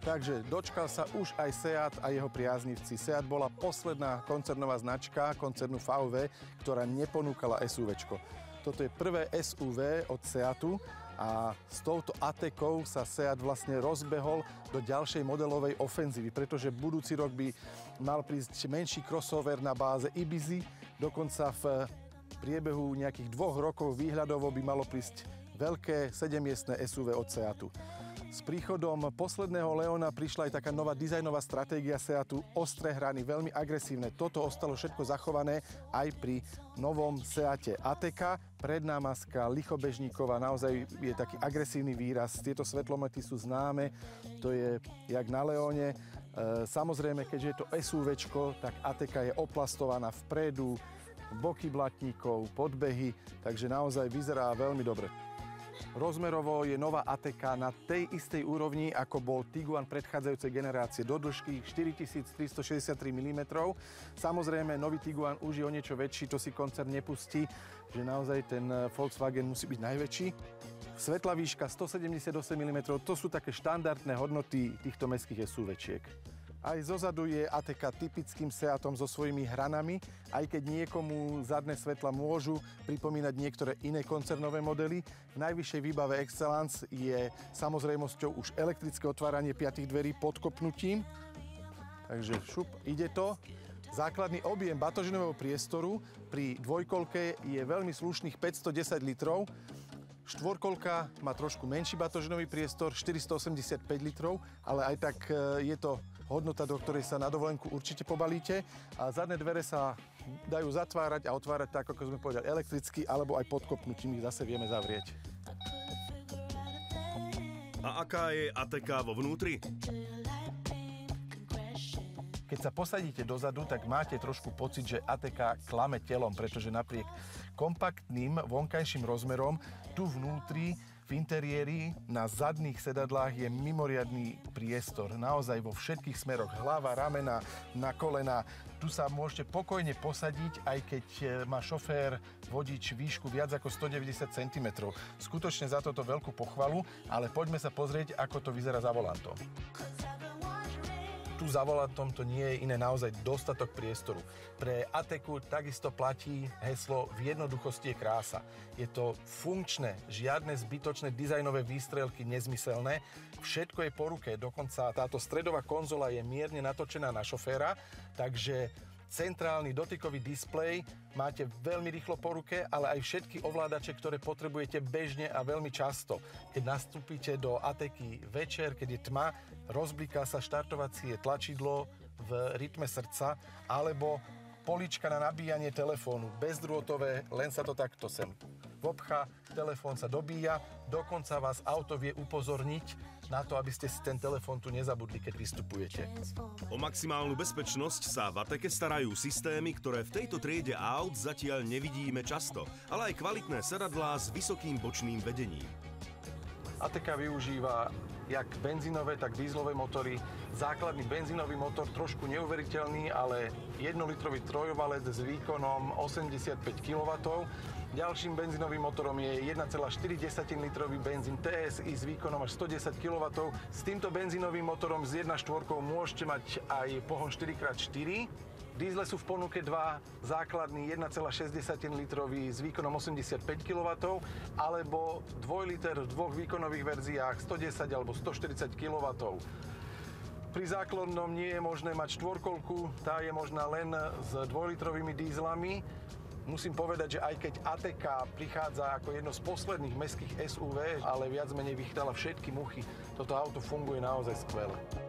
Takže dočkal sa už aj Seat a jeho priaznivci. Seat bola posledná koncernová značka koncernu VW, ktorá neponúkala SUVčko. Toto je prvé SUV od Seatu a s touto Atekou sa Seat vlastne rozbehol do ďalšej modelovej ofenzívy, pretože budúci rok by mal prísť menší crossover na báze Ibizy, dokonca v priebehu nejakých 2 rokov výhľadovo by malo prísť veľké 7-miestne SUV od Seatu. S príchodom posledného Leona prišla aj taká nová dizajnová stratégia Seatu, ostré hrany, veľmi agresívne. Toto ostalo všetko zachované aj pri novom Seate Ateca. Predná maska, lichobežníková, naozaj je taký agresívny výraz. Tieto svetlomety sú známe, to je jak na Leone. Samozrejme, keďže je to SUVčko, tak Ateca je oplastovaná vpredu, boky blatníkov, podbehy, takže naozaj vyzerá veľmi dobre. Rozmerovo je nová Ateca na tej istej úrovni, ako bol Tiguan predchádzajúcej generácie, do dĺžky 4363 mm. Samozrejme, nový Tiguan už je o niečo väčší, to si koncern nepustí, že naozaj ten Volkswagen musí byť najväčší. Svetlá výška 178 mm, to sú také štandardné hodnoty týchto mestských SUVčiek. Aj zozadu je Ateca typickým Seatom so svojimi hranami, aj keď niekomu zadné svetla môžu pripomínať niektoré iné koncernové modely. V najvyššej výbave Excellence je samozrejmosťou už elektrické otváranie 5 dverí pod kopnutím. Takže šup, ide to. Základný objem batožinového priestoru pri dvojkolke je veľmi slušných 510 litrov. Štvorkolka má trošku menší batožinový priestor, 485 litrov, ale aj tak je to hodnota, do ktorej sa na dovolenku určite pobalíte. A zadné dvere sa dajú zatvárať a otvárať tak, ako sme povedali, elektricky, alebo aj pod kopnutím ich zase vieme zavrieť. A aká je Ateca vo vnútri? Keď sa posadíte dozadu, tak máte trošku pocit, že Ateca klame telom, pretože napriek kompaktným vonkajším rozmerom tu vnútri v interiéri na zadných sedadlách je mimoriadny priestor. Naozaj vo všetkých smeroch. Hlava, ramena, na kolena. Tu sa môžete pokojne posadiť, aj keď má šofér, vodič výšku viac ako 190 cm. Skutočne za toto veľkú pochvalu, ale poďme sa pozrieť, ako to vyzerá za volantom. Tu za volantom to nie je iné, naozaj dostatok priestoru. Pre Atecu takisto platí heslo v jednoduchosti je krása. Je to funkčné, žiadne zbytočné dizajnové výstrelky nezmyselné. Všetko je po ruke, dokonca táto stredová konzola je mierne natočená na šoféra, takže centrálny dotykový displej máte veľmi rýchlo po ruke, ale aj všetky ovládače, ktoré potrebujete bežne a veľmi často. Keď nastúpite do Atecy večer, keď je tma, rozbliká sa štartovacie tlačidlo v rytme srdca, alebo polička na nabíjanie telefónu, bezdrôtové, len sa to takto sem vopcha, telefón sa dobíja, dokonca vás auto vie upozorniť na to, aby ste si ten telefón tu nezabudli, keď vystupujete. O maximálnu bezpečnosť sa v Ateke starajú systémy, ktoré v tejto triede aut zatiaľ nevidíme často, ale aj kvalitné sedadlá s vysokým bočným vedením. Ateca využíva jak benzínové, tak dízlové motory. Základný benzínový motor, trošku neuveriteľný, ale 1-litrový trojvalec s výkonom 85 kW. Ďalším benzínovým motorom je 1,4-litrový benzín TSI s výkonom až 110 kW. S týmto benzínovým motorom s 1.4 môžete mať aj pohon 4x4. Dízle sú v ponuke dva, základný 1,6-litrový s výkonom 85 kW, alebo 2 liter v dvoch výkonových verziách 110 alebo 140 kW. Pri záklonnom nie je možné mať štvorkolku, tá je možná len s 2-litrovými dízlami. Musím povedať, že aj keď Ateca prichádza ako jedno z posledných mestských SUV, ale viac menej vychytala všetky muchy, toto auto funguje naozaj skvele.